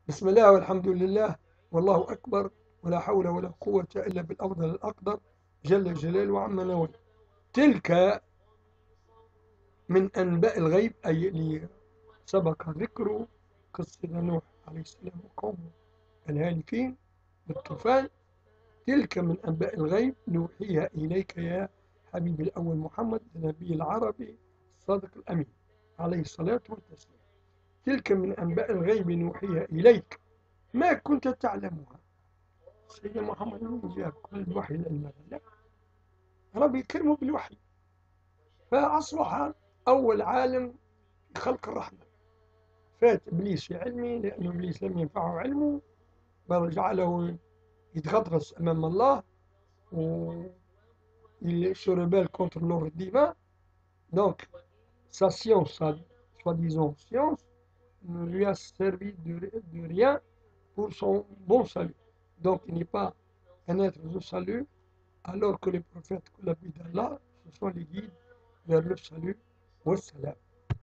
بسم الله والحمد لله والله أكبر ولا حول ولا قوة إلا بالأفضل الأقدر جل جلاله وعم نوال. تلك من أنباء الغيب، أي اللي سبق ذكره، قصة نوح عليه السلام وقومه الهالكين بالطوفان. تلك من أنباء الغيب نوحيها إليك يا حبيبي الأول محمد النبي العربي الصادق الأمين عليه الصلاة والتسليم. تلك من أنباء الغيب نوحيها إليك ما كنت تعلمها. سيدنا محمد من جاب كل الوحي للمدى، لا، ربي يكرمه بالوحي، فأصبح أول عالم في خلق الرحمن. فات إبليس في علمه لأن إبليس لم ينفعه علمه، بل جعله يتغطرس أمام الله il se rebelle contre l'ordre divin. Donc, sa science, sa soi-disant science, ne lui a servi de rien pour son bon salut. Donc, il n'est pas un être de salut, alors que les prophètes, que la vie d'Allah, ce sont les guides vers le salut. Wassalam.